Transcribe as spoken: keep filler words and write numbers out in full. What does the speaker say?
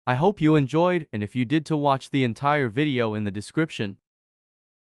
I hope you enjoyed, and if you did, to watch the entire video in the description.